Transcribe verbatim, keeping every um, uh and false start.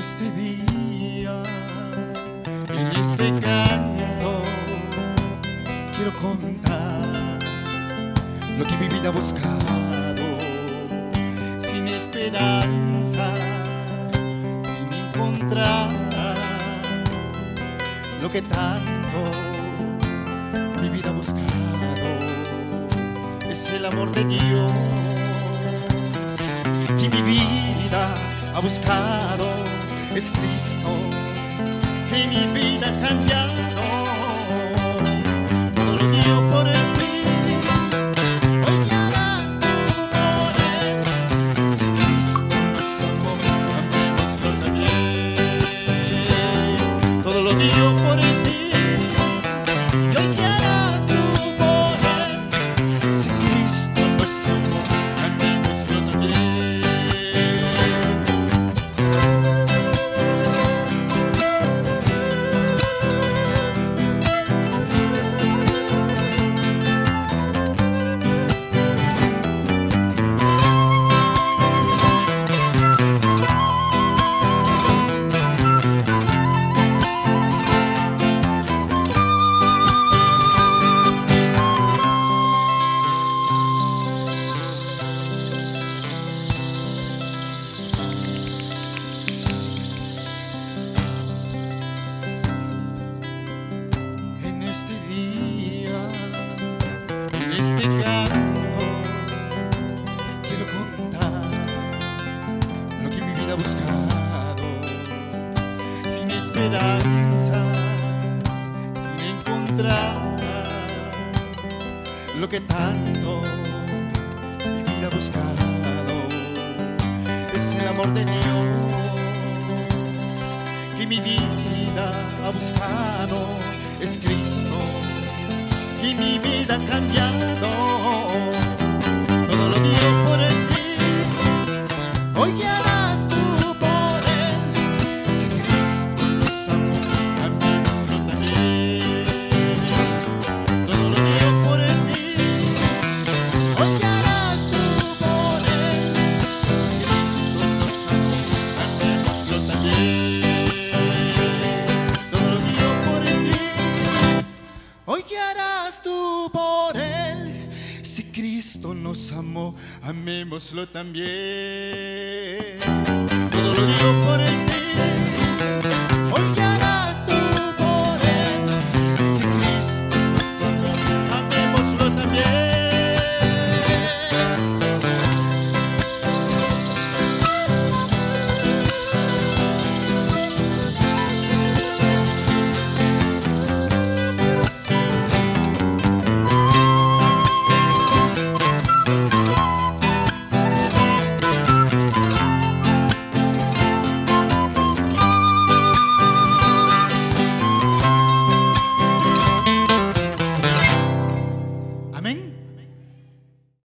este día, en este canto, quiero contar lo que mi vida ha buscado, sin esperanza, sin encontrar lo que tanto mi vida ha buscado. Es el amor de Dios que mi vida ha buscado, es Cristo que mi vida ha cambiado. Todo lo dio por él, hoy que harás tú por él. Si Cristo nos amó, amémoslo también. Todo lo dio por él, y hoy que harás tú por él. Si Cristo nos amó, amémoslo también. Este canto quiero contar lo que mi vida ha buscado, sin esperanzas, sin encontrar lo que tanto mi vida ha buscado. Es el amor de Dios que mi vida ha buscado, es Cristo y mi vida ha cambiado. Todo lo dio por él, hoy que harás tú por él. Si Cristo nos amó, amémoslo también. Todo lo dio por él, hoy que harás tú por él. Cristo nos amó, amémoslo también. Todo lo dio por él, hoy que harás tú por él. Si Cristo nos amó, amémoslo también. Todo lo dio por él.